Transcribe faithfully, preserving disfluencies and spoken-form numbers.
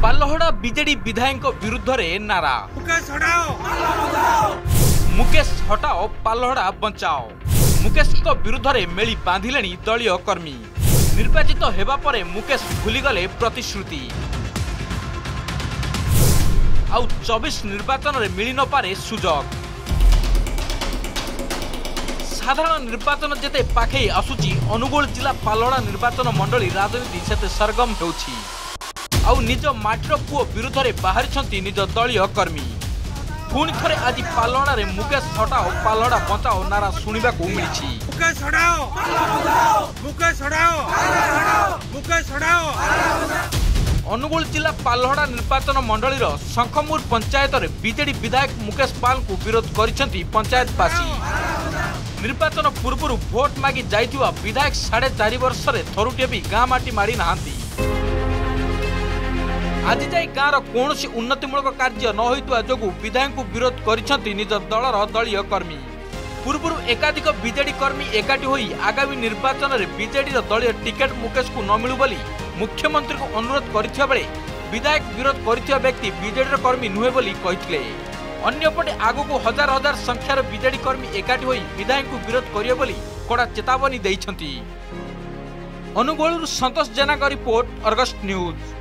पालहड़ा BJD विधायक विरुद्ध रे नारा मुकेश हटाओ मुकेश हटाओ पालहड़ा बचाओ। मुकेश विरुद्ध रे मेली बांधिले दलीय कर्मी। निर्वाचित हेबा परे मुकेश भूलीगले प्रतिश्रुति। आउ चौबीस निर्वाचन रे मिली न पारे सुजोग। साधारण निर्वाचन जेते पाखे आसुची अनुगोल जिला पालहड़ा निर्वाचन मंडली राजनीति सेते सरगम होउछि। आउ निज माटीर पुओ विरुद्ध रे बाहरी निज दलीय कर्मी। पुणी थरे आज पालहड़ा रे मुकेश हटाओ पालहड़ा बचाओ नारा शुणा मिली। मुकेश हटाओ मुकेश हटाओ मुकेश हटाओ। अनुगोल जिला पालहड़ा निर्वाचन मंडलीर शंखमुर पंचायत रे बीजेडी विधायक मुकेश पाल को विरोध करिसेंती पंचायतवासी। निर्वाचन पूर्व भोट मागी जाइथिबा विधायक साढ़े चार वर्ष रे थरुटे भी गाँ माटी मारी नाहांती। आज जाए गाँव कौन उन्नतिमूलक कार्य न होइतुवा जोगु विधायक विरोध करिसेंती निज दलर दलीय कर्मी। पूर्व एकाधिक बीजेडी कर्मी एकाठी होई आगामी निर्वाचन में बीजेडी दलीय टिकेट मुकेश को न मिलू बोली मुख्यमंत्री को अनुरोध करथिबा बेले विधायक विरोध करथिबा व्यक्ति बीजेडी कर्मी नुहे बोली कहिथिले। अन्यपटे आगु हजार हजार संख्यार बीजेडी कर्मी एकाठी होई विधायक को विरोध करियो बोली कड़ा चेतावनी दैछंती। अनुगोलरू संतोष जेना का रिपोर्ट, अर्गस न्यूज।